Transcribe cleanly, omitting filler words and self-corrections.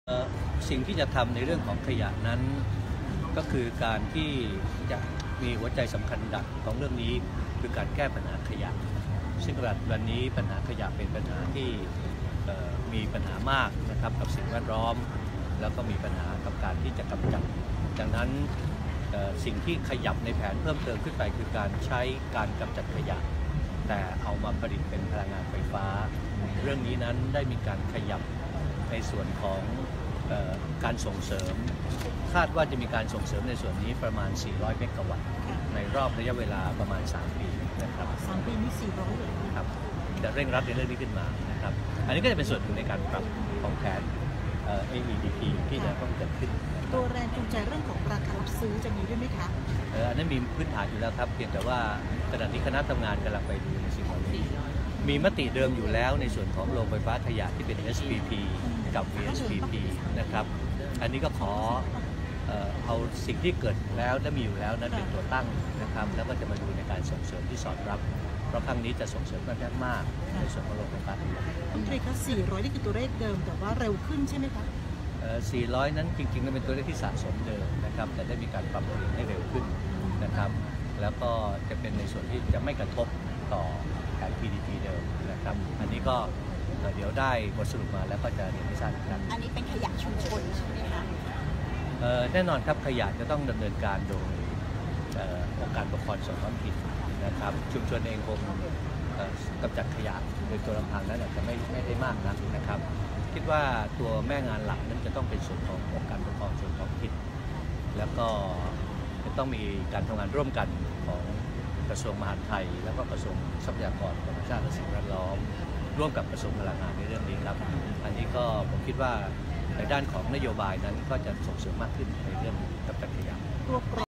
สิ่งที่จะทำในเรื่องของขยะนั้นก็คือการที่จะมีหัวใจสำคัญดักของเรื่องนี้คือการแก้ปัญหาขยะซึ่งวันนี้ปัญหาขยะเป็นปัญหาที่มีปัญหามากนะครับกับสิ่งแวดล้อมแล้วก็มีปัญหากับการที่จะกำจัดดังนั้นสิ่งที่ขยับในแผนเพิ่มเติมขึ้นไปคือการใช้การกำจัดขยะแต่เอามาผลิตเป็นพลังงานไฟฟ้าเรื่องนี้นั้นได้มีการขยับในส่วนของการส่งเสริมคาดว่าจะมีการส่งเสริมในส่วนนี้ประมาณ400เมกะวัตต์ในรอบระยะเวลาประมาณ3ปีนะครับ 3 ปีนี้400เลยครับจะเร่งรัดในเรื่องนี้ขึ้นมานะครับอันนี้ก็จะเป็นส่วนหนึ่งในการปรับของแผนAEDP ที่จะต้องเกิดขึ้นตัวแรงจูงใจเรื่องของราคารับซื้อจะมีด้วยไหมคะอันนั้นมีพื้นฐานอยู่แล้วครับเพียงแต่ว่าขณะนี้คณะทำงานกำลังไปดูในสิ่งเหล่านี้มีมติเดิมอยู่แล้วในส่วนของโรงไฟฟ้าขยะที่เป็น SPP กับ VSPP นะครับอันนี้ก็ขอเอาสิ่งที่เกิดแล้วและมีอยู่แล้วนั้นเป็นตัวตั้งนะครับแล้วก็จะมาดูในการส่งเสริมที่สอดรับเพราะครั้งนี้จะส่งเสริมกันมากในส่วนของโรงไฟฟ้าขยะคุณตรีคะ400นี่คือตัวเลขเดิมแต่ว่าเร็วขึ้นใช่ไหมคะ 400นั้นจริงๆเป็นตัวเลขที่สะสมเดิมนะครับแต่ได้มีการปรับเปลี่ยนให้เร็วขึ้นนะครับแล้วก็จะเป็นในส่วนที่จะไม่กระทบต่อแผน PDP เดิมนะครับอันนี้ก็เดี๋ยวได้บทสรุปมาแล้วก็จะเรียนให้ทราบกันอันนี้เป็นขยะชุมชนใช่ไหมคะแน่นอนครับขยะจะต้องดำเนินการโดยองค์การปกครองส่วนท้องถิ่นนะครับชุมชนเองคงกำจัดขยะโดยตัวลำพังนั้นอาจจะไม่ได้มากนักนะครับคิดว่าตัวแม่งานหลักนั้นจะต้องเป็นส่วนขององค์การปกครองส่วนท้องถิ่นแล้วก็จะต้องมีการทำงานร่วมกันของกระทรวงมหาดไทยแล้วก็กระทรวงทรัพยากรธรรมชาติและสิ่งแวดล้อมร่วมกับกระทรวงพลังงานในเรื่องนี้ครับอันนี้ก็ผมคิดว่าในด้านของนโยบายนั้นก็จะส่งเสริมมากขึ้นในเรื่องกำจัดขยะ